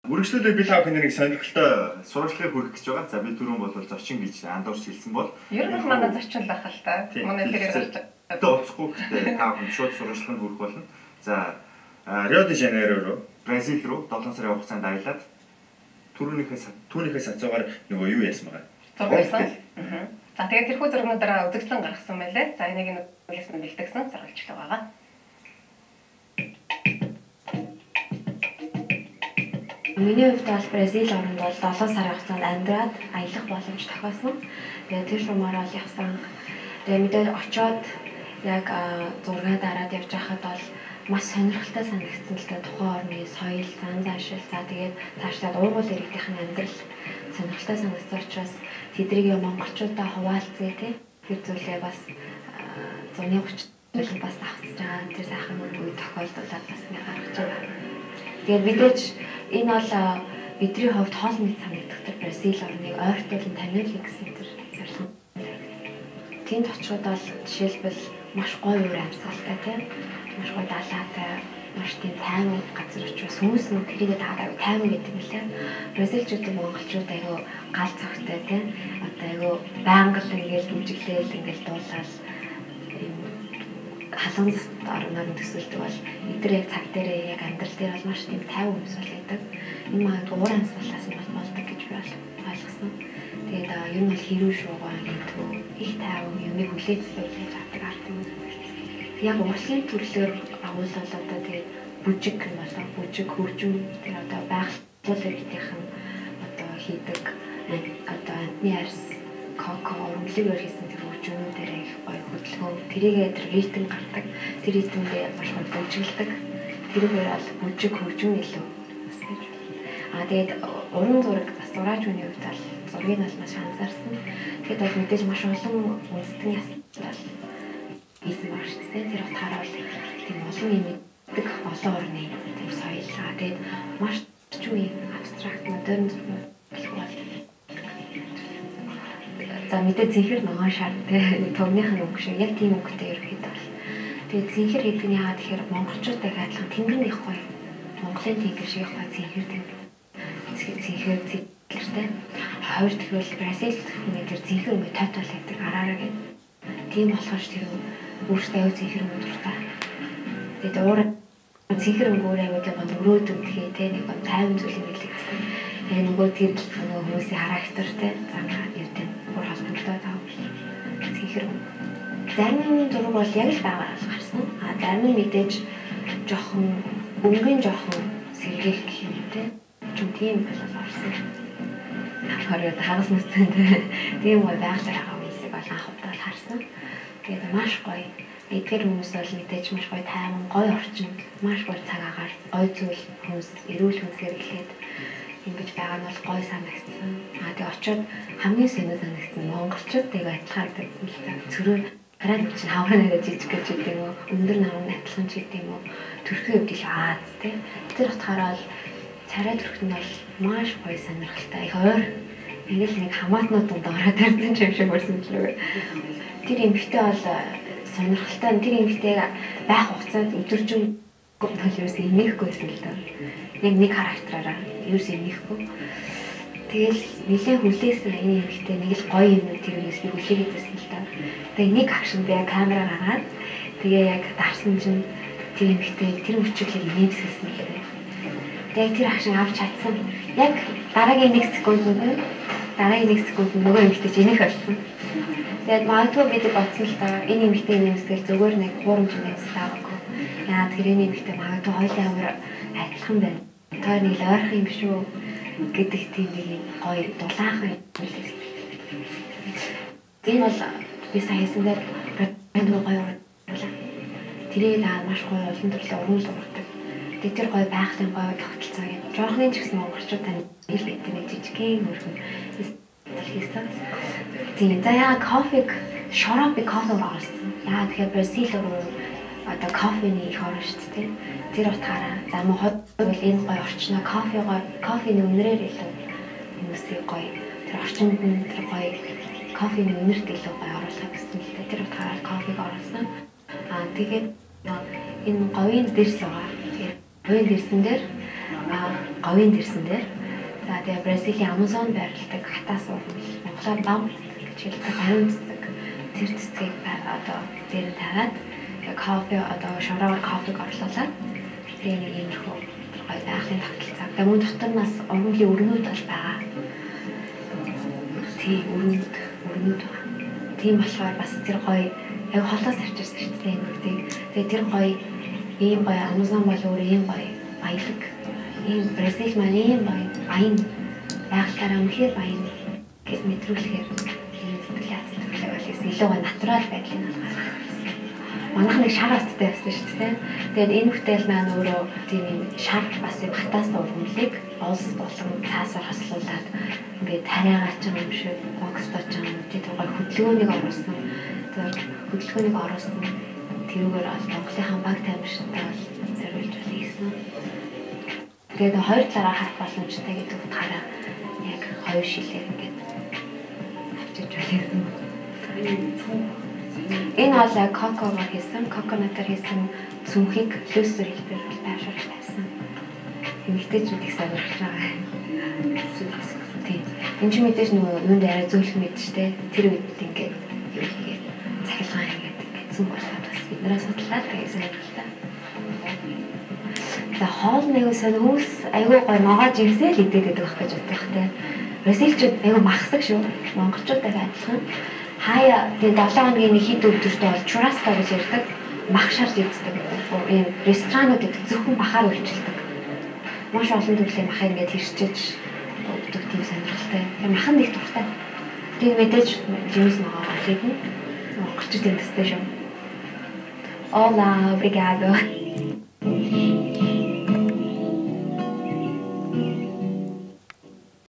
Үргэлжлүүлээд би та бүхнийг сонирхолтой сурвалжлыг хүргэх гэж байгаа. За би түрүүн бол зочин гэж андуурч хэлсэн бол ер нь манай зочин байх л та. Манай тэрээр гарч байгаа. Уцхгүй гэхдээ та бүхэн шууд сурвалжлыг хүргэх болно. За Рио де Жанейро руу, Бразил руу 7 сарын хугацаанд аялаад түүнийхээ сацуугаар нөгөө юу яасан байгаа. Зургасан. За тэгээд тэрхүү зургуудаараа үзэгдэн гаргасан байлээ. За энийг нь үлээсэн бэлтгэсэн сурвалжлага байгаа. Миний хувьд бол Бразил оронд бол 7 сарын хугацаанд амьдраад аялах боломж тохиосон. Тэгээд тэр шуумаар бол явсан. Тэгээд мэдээж очоод яг зургаа дараад явж байхад бол маш сонирхолтой санагдсан л та тухайн орны соёл, зан заншил, за тэгээд цаашлаад уугуул иргэдийн амьдрал сонирхолтой санагдсан учраас тэднийг монголчуудаа хуваалцъя тий. Тэр зүйлээ бас зуны 30 бас авчиж байгаа. Тэр сайхан үе тохиолдуулаад бас нэг гаргаж байгаа. Тэгээд мэдээж энэ бол бидний хувьд хоол мэд санагдах тэр Бразил орныг ойртуулан таниулах гэсэн тэр зорилго. Тэнд очиход бол жишээлбэл маш гоё үр амьсгалтай тийм маш гоё далаатай маш тийм тайван газар учраас хүмүүс нь тэрийг дагаад тайван гэдэг юм лээ. Бразилчууд монголчууд аягүй гал цогтой тийм одоо аягүй байнга л ингээл үжиглээл ингээл дуулаад халуун орноор төсөлдөг бол эдгээр яг цаг дээр яг амьдрал дээр бол маш тийм тайван хүмүүс байдаг. Энэ магадгүй уур амьсгалаас нь болдог гэж би ойлгосон. Тэгээд ер нь бол хэрүү шуугаа нэгтгөө их тайван юмыг хүлээцлүүлж авдаг арт юм. Яг урлагийн төрлөөр агуулвал одоо тэгээд бүжиг юм болоо бүжиг хөгжим тэр одоо байгууллага гэдгийнхэн одоо хийдэг одоо антны арс коко урлагээр хийсэн тэр хөгжмүүдээр их гоё хөдөлгөөн тэрийгээ тэр ритм гардаг тэр ритмдээ маш гоё бүжиглдэг тэрүүгээр бол бүжиг хөгжим илүү бас гэж тэгээд уран зураг бас зураач хүний хувьд бол зургийг нь маш анзаарсан тэгэхэд бол мэдээж маш олон үндэстэн ястал хийсэн баг шүү дээ тэр утгаараа бол тийм олон юм мэддэг олон орны тийм соёл тэгээд маш чүгий абстракт модерн бол за мэдээ зинхэр ногоон шар тий төвнийхэн өнгө шиг яг тийм өнгөтэй ерөөхдөө бол тэгээд зинхэр гэдэг нь яагаад тэгэхээр монголчуудтай адилхан тэнгэр их гоё Монголын тэнгэр шиг их гоё зинхэр зинхэр зинхэртэй хоёр тэгвэл Бразил хүний тэр зинхэр өнгө тойтол гэдэг араараа гэдэг тийм болохоор тэр өөртөө аяг зинхэр өнгө дуртай тэгээд уур зинхэр өнгө өөр аяг гоо өрөөд өгдгий тий нэг гоё тайван зүйл юм хэлээ тэгээд нөгөө тэр хүмүүсийн характер тий замаа юутэй бүр холбоотой таа. Зинхэр зарим зураг бол яг л баагаар гарсан. Зарим нь мэдээж жоохон өнгөн жоохон сэргээх гэх юм те. Чүн тийм болол орсон. Хараад хагас нүцэн тийм гоё байгалаар байгаа хүмүүсийг бол анх удаа харсан. Тэгээд маш гоё. Эдгээр хүмүүс бол мэдээж маш гоё тайван, гоё орчинд, маш гоё цаг агаар, гоё зүйл хүмүүс, эрүүл хүнсээр эхлээд ингэж байгаа нь бол гоё санагдсан. Тэгээ очиод хамгийн сэнэ санагдсан монголчуудыг адилхаарагдсан л та. Цөрөө хараад чинь хаврын нэрэ жижиг гэж гэдэг юм уу? Өндөр намын адилхан ч гэдэг юм уу? Төрхийн хувьд их Аз тий. Тэр утгаараа л царай төрхөнд бол маш гоё сонирхолтой. Их ойр нэг хамаатнууд донд ороод ирсэн юм шиг болсон ч лээ. Тэр эмэгтэй бол сонирхолтой. Тэр эмэгтэй байх хугацаанд өдөржин бол ерөөсөө инеехгүйсэн л даа. Яг нэг характераараа ерөөсөө инеехгүй. Тэгэл нэлээд хүлээсэн энэ эмэгтэй нэг л гоё юм тэр юус би хүлээгээд байсан л даа. Тэгээ нэг акшн би камера гаргаад тэгээ яг дарсан чинь тэр эмэгтэй тэр өчөглийг инээсгэсэн л дээ. Тэгээ тэр акшн авч чадсан. Яг дараагийн 1 секунд нөгөө эмэгтэй чинь инех болсон. Тэгээд магадгүй бид бодсон л даа энэ эмэгтэй нэмсгэл зүгээр нэг хуурамч нэмсэл аваагүй. Яа тэр энэ эмэгтэй магадгүй хоёулаа амар адилхан байна. Тэр нэг л ойрхон юм шүү гэдэг тийм нэг гоё дулаахан юм л. Тийм бол би саяхан дээр энэ гоё урлаа. Тэрийг маш гоё олон төрлийн уран зурагтай. Тэгээд тэр гоё байгалийн гоё тогтолцоо юм. Жоохны ч гэсэн монголчуудаа нэг л гэдэг нэг жижигхэн хөрхөн хийсэн. Тийм за яа кофег шоропи кофе орсон. Яа тэгэхээр Бразил руу одоо кофений их орно шүү дээ. Тэр утгаараа за мөн хот бол энэ гоё орчноо кофений үнрээр илүү хүмүүсийг гоё тэр орчинд нь тэр гоё кофений үнэрт илүү гоё оруулах гэсэн л дээ. Тэр утгаараа кофег оруулсан. Тэгээд энэ говийн дэрс байгаа. Тэгээд говийн дэрсэн дээр говийн дэрсэн дээр. За тэгээ Бразилийн Амазон байрладаг хатаас урмал Монголоор бам гэж хэлдэг ариун цэцэг. Тэр цэцгийг одоо дээр нь тавиад кофе одоо шороогоор кофег орлуулад тэгээ нэг иймэрхүү гоё байгалийн тогтолцоо. Тэгээ мөн дотор нас урмлын өрнүүд бол байгаа. Тийм өрнүүд байгаа. Тийм болохоор бас тэр гоё яг холоос авчирсан шүү дээ нүүдийг. Тэгээ тэр гоё ийм гоё Амазон бол өөр ийм гоё баялаг. Ийм Бразил маань ийм гоё баян байгалаараа үнэхээр баян гэж мэдрүүлэхээр энэ сэтгэл хөдлөл бол илүү гоё натурал байдлыг олгоо. Манайх нэг шар уттай байсан шүү дээ. Тэгээд энэ бүтээл маань өөрөө тийм юм шар бас юм хатаас ургамлыг олс болон цаасаар хослуулад ингээд тариагаа ч юм шиг бокстож байгаа юм. Тэгээд гоё хөдөлгөөнийг оруулсан. Тэгээд хөдөлгөөнийг оруулсан тэрүүгээр бол Монголынхаа баг тамирчтай бол зориулж хийсэн. Тэгээд хоёр талаараа харах боломжтой гэдэг утгаараа яг хоёр шилээр ингээд авчиж байсан. Энэ бол кокогоор хийсэн, коконатаар хийсэн цүнхийг лөөсөр хэлбэр бол байршуулж тавьсан. Эмэгтэйчүүд их сонирхож байгаа. Тийм. Энд чинь мэдээж нөгөө юунд арай зөөлх мэд штэ. Тэр үед ингээд юу хийгээд цахилгаан хийгээд ингээд зүг болгоод бас биднээс судлаад тэгээд сонирхолтой. За хоол нэг хүмүүс айгүй гой ногоож ирсээ л идэх гэдэг байх гэж боддог те. Бразилчууд айгүй махсаг шүү. Монголчуудтай адилхан. Хаяа тэгээд 7 хоногийн нэг хэд өдөртөө бол чураста гэж ярьдаг. Мах шарж иддэг гэдэг. Ийм ресторанууд гэдэг зөвхөн махаар үйлчилдэг. Маш олон төрлийн мах ингээд хэрчиж өгдөг тийм сонирхолтой. Тэгээд махан их дуртай. Тэгээд мэдээж жимс ногоогоо хийдэн. Монголчууд энэ төстэй шүү. Hola, obrigado.